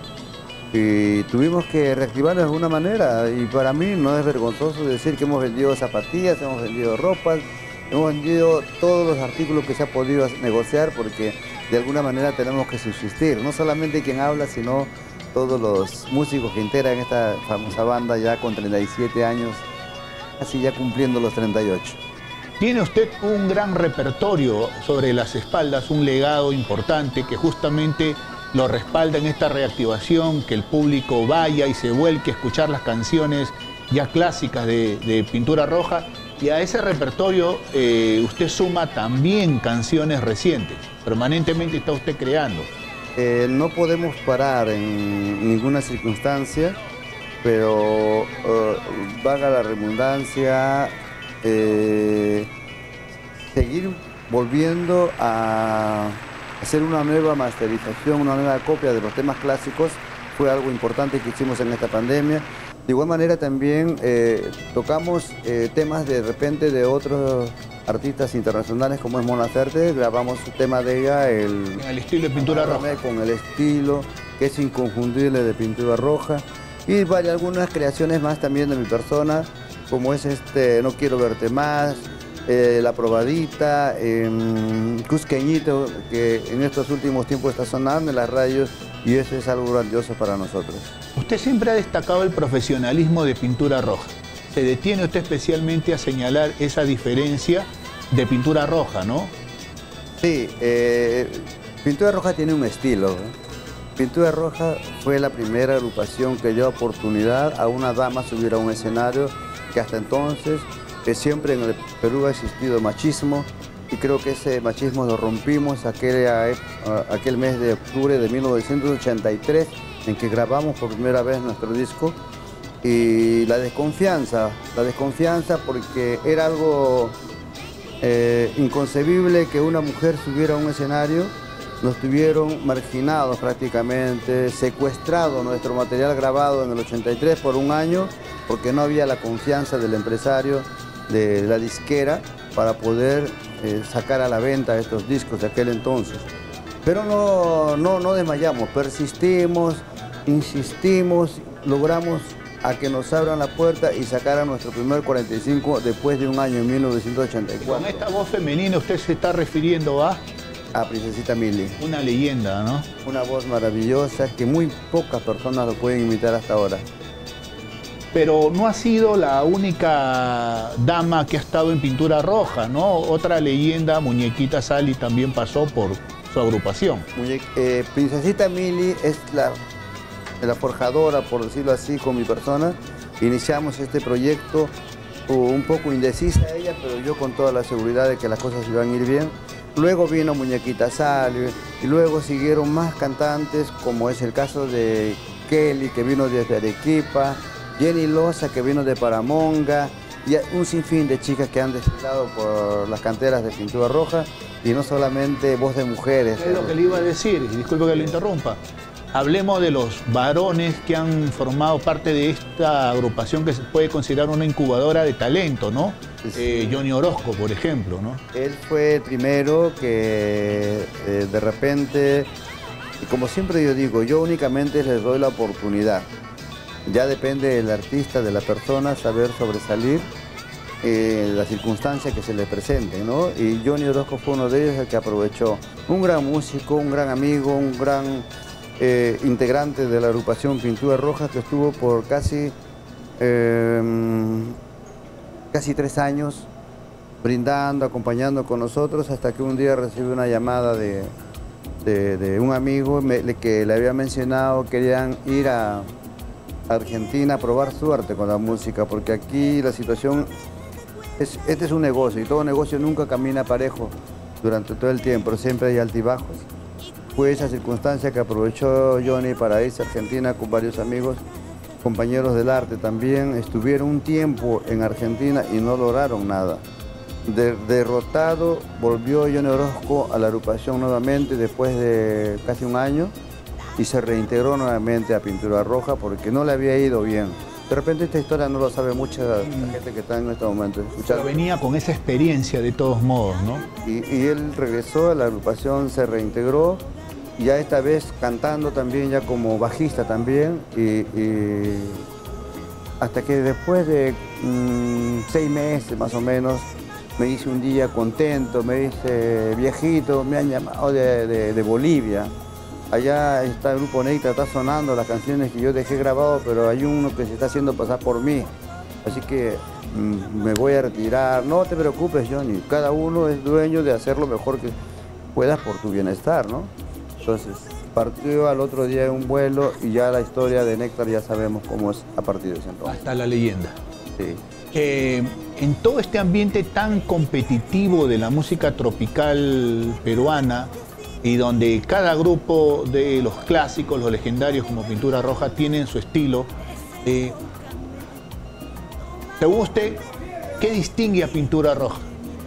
Y tuvimos que reactivarnos de alguna manera, y para mí no es vergonzoso decir que hemos vendido zapatillas, hemos vendido ropas, hemos vendido todos los artículos que se ha podido negociar, porque de alguna manera tenemos que subsistir, no solamente quien habla, sino todos los músicos que integran esta famosa banda ya con treinta y siete años, así ya cumpliendo los treinta y ocho. Tiene usted un gran repertorio sobre las espaldas, un legado importante que justamente lo respalda en esta reactivación, que el público vaya y se vuelque a escuchar las canciones ya clásicas de, de Pintura Roja. Y a ese repertorio eh, usted suma también canciones recientes. Permanentemente está usted creando. Eh, no podemos parar en ninguna circunstancia, pero uh, valga la redundancia, eh, seguir volviendo a hacer una nueva masterización, una nueva copia de los temas clásicos fue algo importante que hicimos en esta pandemia. De igual manera también eh, tocamos eh, temas de repente de otros artistas internacionales como es Mon Laferte, grabamos un tema de ella, el, el estilo de Pintura Roja. Con el estilo que es inconfundible de Pintura Roja. Y vale, algunas creaciones más también de mi persona, como es este No Quiero Verte Más, eh, La Probadita, eh, Cusqueñito, que en estos últimos tiempos está sonando en las radios y eso es algo grandioso para nosotros. Usted siempre ha destacado el profesionalismo de Pintura Roja. ¿Se detiene usted especialmente a señalar esa diferencia de Pintura Roja, no? Sí, eh, Pintura Roja tiene un estilo, ¿eh? Pintura Roja fue la primera agrupación que dio oportunidad a una dama subir a un escenario, que hasta entonces que siempre en el Perú ha existido machismo y creo que ese machismo lo rompimos aquel, aquel mes de octubre de mil novecientos ochenta y tres en que grabamos por primera vez nuestro disco. Y la desconfianza, la desconfianza porque era algo eh, inconcebible que una mujer subiera a un escenario. Nos tuvieron marginados prácticamente, secuestrado nuestro material grabado en el ochenta y tres por un año porque no había la confianza del empresario, de la disquera, para poder eh, sacar a la venta estos discos de aquel entonces. Pero no, no, no desmayamos, persistimos, insistimos, logramos a que nos abran la puerta y sacaran nuestro primer cuarenta y cinco después de un año, en mil novecientos ochenta y cuatro. Con esta voz femenina usted se está refiriendo a... a Princesita Mili. Una leyenda, ¿no? Una voz maravillosa que muy pocas personas lo pueden imitar hasta ahora. Pero no ha sido la única dama que ha estado en Pintura Roja, ¿no? Otra leyenda, Muñequita Sally, también pasó por su agrupación. Muñe eh, Princesita Mili es la, la forjadora, por decirlo así, con mi persona. Iniciamos este proyecto un poco indecisa ella, pero yo con toda la seguridad de que las cosas iban a ir bien. Luego vino Muñequita Sally y luego siguieron más cantantes, como es el caso de Kelly, que vino desde Arequipa, Jenny Loza, que vino de Paramonga, y un sinfín de chicas que han desfilado por las canteras de Pintura Roja, y no solamente voz de mujeres. Es lo que le iba a decir, y disculpe que lo interrumpa. Hablemos de los varones que han formado parte de esta agrupación que se puede considerar una incubadora de talento, ¿no? Sí. Eh, Johnny Orozco, por ejemplo, ¿no? Él fue el primero que eh, de repente, y como siempre yo digo, yo únicamente les doy la oportunidad. Ya depende del artista, de la persona, saber sobresalir eh, las circunstancias que se le presenten, ¿no? Y Johnny Orozco fue uno de ellos el que aprovechó. Un gran músico, un gran amigo, un gran eh, integrante de la agrupación Pintura Roja que estuvo por casi, eh, casi tres años brindando, acompañando con nosotros, hasta que un día recibió una llamada de, de, de un amigo me, que le había mencionado, querían ir a Argentina a probar suerte con la música, porque aquí la situación, es, este es un negocio y todo negocio nunca camina parejo durante todo el tiempo, siempre hay altibajos. Fue esa circunstancia que aprovechó Johnny para irse a Argentina con varios amigos, compañeros del arte también. Estuvieron un tiempo en Argentina y no lograron nada. De, derrotado, volvió Johnny Orozco a la agrupación nuevamente después de casi un año y se reintegró nuevamente a Pintura Roja porque no le había ido bien. De repente esta historia no lo sabe mucha mm. gente que está en este momento escuchando. Pero venía con esa experiencia de todos modos, ¿no? Y, y él regresó a la agrupación, se reintegró, ya esta vez cantando también, ya como bajista también, y, y hasta que después de mmm, seis meses más o menos, me hice un día contento, me hice viejito, me han llamado de, de, de Bolivia. Allá está el grupo Neita, está sonando las canciones que yo dejé grabado, pero hay uno que se está haciendo pasar por mí. Así que mmm, me voy a retirar. No te preocupes, Johnny, cada uno es dueño de hacer lo mejor que puedas por tu bienestar, ¿no? Entonces, partió al otro día en un vuelo y ya la historia de Néctar ya sabemos cómo es a partir de ese entonces. Hasta la leyenda. Sí. Eh, en todo este ambiente tan competitivo de la música tropical peruana y donde cada grupo de los clásicos, los legendarios como Pintura Roja, tienen su estilo, eh, según usted, ¿qué distingue a Pintura Roja?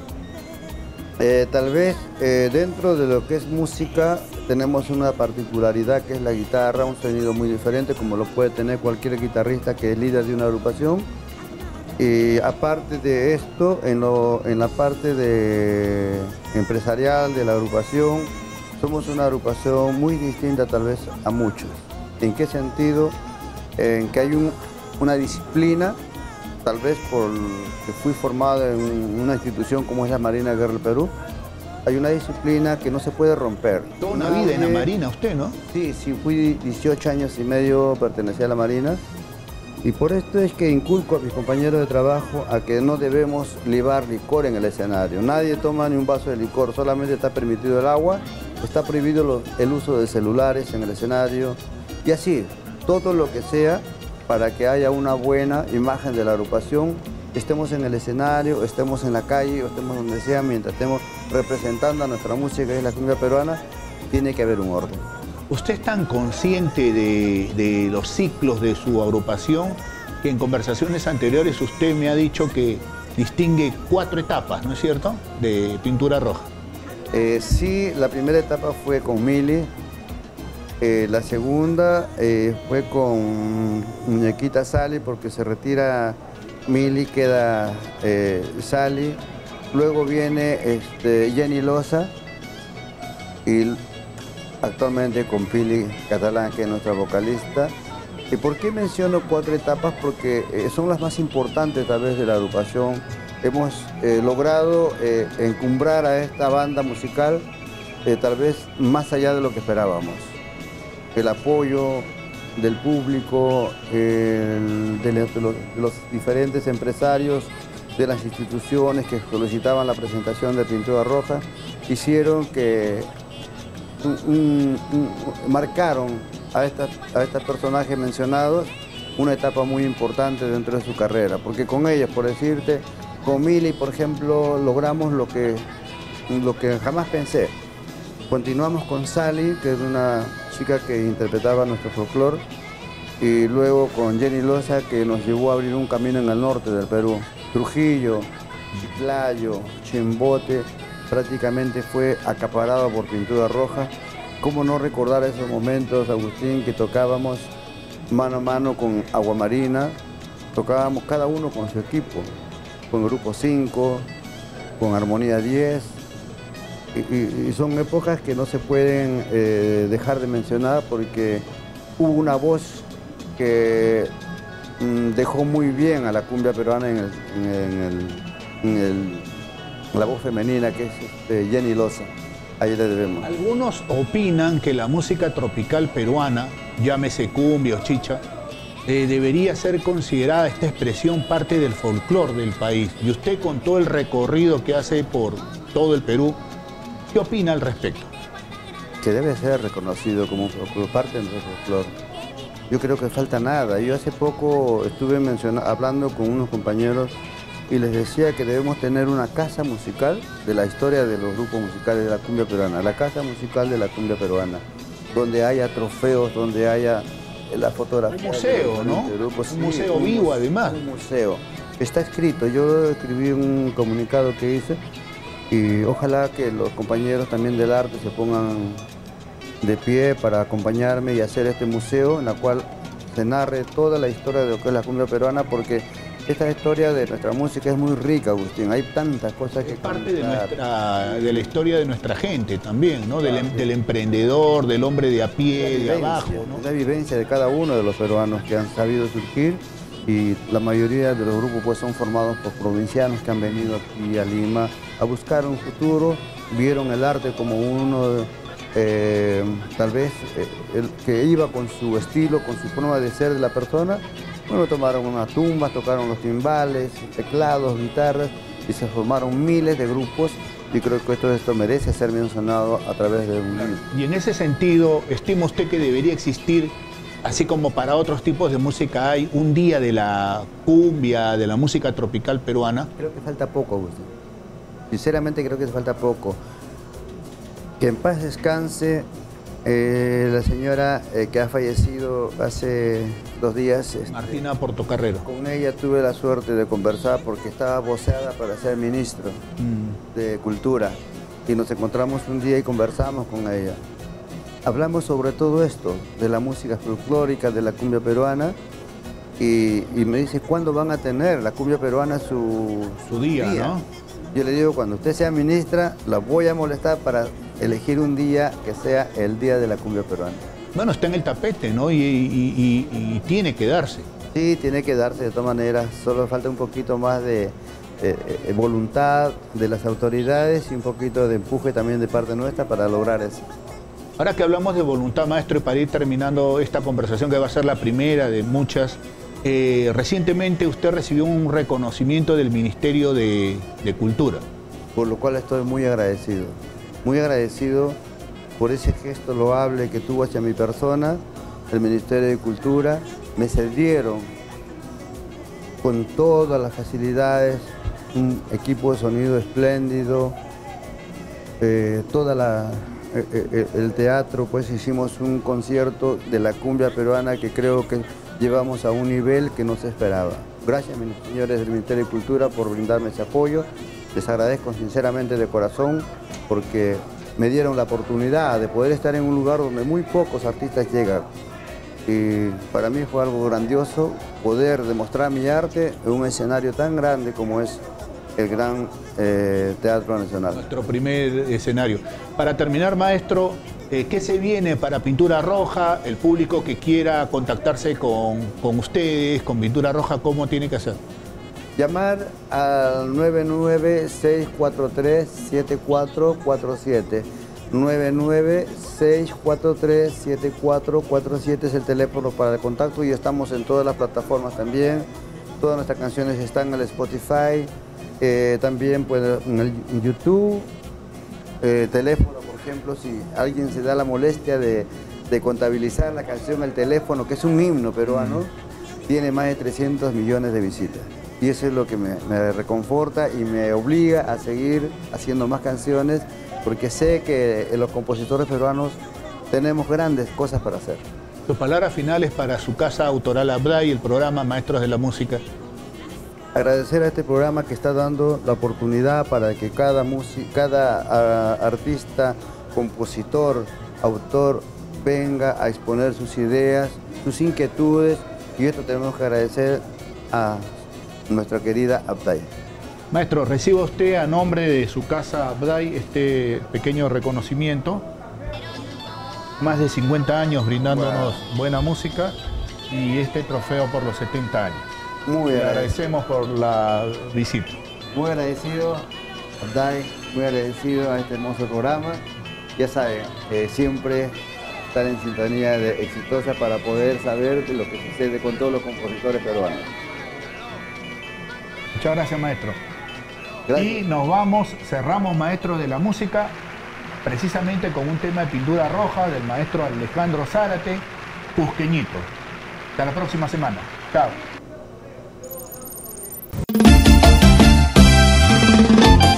Eh, tal vez eh, dentro de lo que es música tenemos una particularidad que es la guitarra, un sonido muy diferente como lo puede tener cualquier guitarrista que es líder de una agrupación. Y aparte de esto, en, lo, en la parte de empresarial de la agrupación, somos una agrupación muy distinta tal vez a muchos. ¿En qué sentido? En que hay un, una disciplina, tal vez porque fui formado en una institución como es la Marina de Guerra del Perú, hay una disciplina que no se puede romper. Toda una vida en la Marina usted, ¿no? Sí, sí, fui dieciocho años y medio, pertenecía a la Marina. Y por esto es que inculco a mis compañeros de trabajo a que no debemos libar licor en el escenario. Nadie toma ni un vaso de licor, solamente está permitido el agua, está prohibido los, el uso de celulares en el escenario y así, todo lo que sea para que haya una buena imagen de la agrupación, estemos en el escenario, estemos en la calle o estemos donde sea, mientras estemos representando a nuestra música que es la cumbia peruana, tiene que haber un orden. ¿Usted es tan consciente de, de los ciclos de su agrupación que en conversaciones anteriores usted me ha dicho que distingue cuatro etapas, ¿no es cierto?, de Pintura Roja? Eh, sí, la primera etapa fue con Mili, eh, la segunda eh, fue con Muñequita Sally porque se retira Mili, queda eh, Sally, luego viene este, Jenny Loza y actualmente con Pili Catalán, que es nuestra vocalista. ¿Y por qué menciono cuatro etapas? Porque eh, son las más importantes tal vez de la agrupación. Hemos eh, logrado eh, encumbrar a esta banda musical eh, tal vez más allá de lo que esperábamos. El apoyo del público, el, de, los, de los diferentes empresarios, de las instituciones que solicitaban la presentación de Pintura Roja, hicieron que Un, un, un, marcaron a, esta, a estos personajes mencionados una etapa muy importante dentro de su carrera, porque con ellos, por decirte, con Mili, por ejemplo, logramos lo que, lo que jamás pensé. Continuamos con Sally, que es una chica que interpretaba nuestro folclore, y luego con Jenny Loza, que nos llevó a abrir un camino en el norte del Perú. Trujillo, Chiclayo, Chimbote, prácticamente fue acaparado por Pintura Roja. ¿Cómo no recordar esos momentos, Agustín, que tocábamos mano a mano con Agua Marina? Tocábamos cada uno con su equipo, con Grupo cinco, con Armonía diez, y, y, y son épocas que no se pueden eh, dejar de mencionar porque hubo una voz que mm, dejó muy bien a la cumbia peruana en el... En el, en el, en el la voz femenina, que es este, Jenny Loza. Ahí le debemos. Algunos opinan que la música tropical peruana, llámese cumbia o chicha, eh, debería ser considerada esta expresión parte del folclore del país. Y usted, con todo el recorrido que hace por todo el Perú, ¿qué opina al respecto? Que debe ser reconocido como folclore, parte de nuestro folclore. Yo creo que falta nada. Yo hace poco estuve hablando con unos compañeros y les decía que debemos tener una casa musical de la historia de los grupos musicales de la cumbia peruana, la casa musical de la cumbia peruana, donde haya trofeos, donde haya la fotografía. Un museo, ¿no? Grupo, sí, un museo un vivo, además. Un museo. Está escrito, yo escribí un comunicado que hice y ojalá que los compañeros también del arte se pongan de pie para acompañarme y hacer este museo en la cual se narre toda la historia de lo que es la cumbia peruana, porque esta historia de nuestra música es muy rica, Agustín. Hay tantas cosas que... Es parte de, nuestra, de la historia de nuestra gente también, ¿no? Del, del emprendedor, del hombre de a pie, de abajo, ¿no? Es la vivencia de cada uno de los peruanos que han sabido surgir, y la mayoría de los grupos pues son formados por provincianos que han venido aquí a Lima a buscar un futuro, vieron el arte como uno de, eh, tal vez eh, el que iba con su estilo, con su forma de ser de la persona. Bueno, tomaron unas tumbas, tocaron los timbales, teclados, guitarras, y se formaron miles de grupos y creo que esto, esto merece ser mencionado a través de un libro. Y en ese sentido, ¿estima usted que debería existir, así como para otros tipos de música hay, un día de la cumbia, de la música tropical peruana? Creo que falta poco, Augusto. Sinceramente creo que falta poco. Que en paz descanse eh, la señora eh, que ha fallecido hace dos días. Este, Martina Portocarrero. Con ella tuve la suerte de conversar porque estaba voceada para ser ministro mm. de Cultura. Y nos encontramos un día y conversamos con ella. Hablamos sobre todo esto, de la música folclórica, de la cumbia peruana. Y, y me dice, ¿cuándo van a tener la cumbia peruana su, su día, día, ¿no? Yo le digo, cuando usted sea ministra, la voy a molestar para elegir un día que sea el día de la cumbia peruana. Bueno, está en el tapete, ¿no? Y, y, y, y tiene que darse. Sí, tiene que darse de todas maneras. Solo falta un poquito más de eh, eh, voluntad de las autoridades y un poquito de empuje también de parte nuestra para lograr eso. Ahora que hablamos de voluntad, maestro, y para ir terminando esta conversación que va a ser la primera de muchas, eh, recientemente usted recibió un reconocimiento del Ministerio de, de Cultura. Por lo cual estoy muy agradecido. Muy agradecido por ese gesto loable que tuvo hacia mi persona, el Ministerio de Cultura. Me cedieron con todas las facilidades, un equipo de sonido espléndido, eh, toda la, eh, el teatro, pues hicimos un concierto de la cumbia peruana que creo que llevamos a un nivel que no se esperaba. Gracias, señores del Ministerio de Cultura, por brindarme ese apoyo. Les agradezco sinceramente de corazón porque me dieron la oportunidad de poder estar en un lugar donde muy pocos artistas llegan. Y para mí fue algo grandioso poder demostrar mi arte en un escenario tan grande como es el Gran eh, Teatro Nacional. Nuestro primer escenario. Para terminar, maestro, eh, ¿qué se viene para Pintura Roja? El público que quiera contactarse con, con ustedes, con Pintura Roja, ¿cómo tiene que hacer? Llamar al nueve nueve seis cuatro tres siete cuatro cuatro siete. nueve nueve seis cuatro tres siete cuatro cuatro siete es el teléfono para el contacto y estamos en todas las plataformas también. Todas nuestras canciones están en el Spotify, eh, también pues, en el en YouTube, eh, teléfono, por ejemplo, si alguien se da la molestia de, de contabilizar la canción, el teléfono, que es un himno peruano, mm. tiene más de trescientos millones de visitas. Y eso es lo que me, me reconforta y me obliga a seguir haciendo más canciones porque sé que los compositores peruanos tenemos grandes cosas para hacer. Sus palabras finales para su casa autoral Abday y el programa Maestros de la Música. Agradecer a este programa que está dando la oportunidad para que cada, cada uh, artista, compositor, autor venga a exponer sus ideas, sus inquietudes y esto tenemos que agradecer a nuestra querida Abday. Maestro, reciba usted a nombre de su casa Abday este pequeño reconocimiento. Más de cincuenta años brindándonos bueno. buena música y este trofeo por los setenta años. Muy Le agradecemos por la visita. Muy agradecido, Abday, muy agradecido a este hermoso programa. Ya saben, eh, siempre estar en sintonía de exitosa para poder saber de lo que sucede con todos los compositores peruanos. Muchas gracias, maestro. Gracias. Y nos vamos, cerramos Maestros de la Música, precisamente con un tema de Pintura Roja del maestro Alejandro Zárate, Cusqueñito. Hasta la próxima semana. Chao.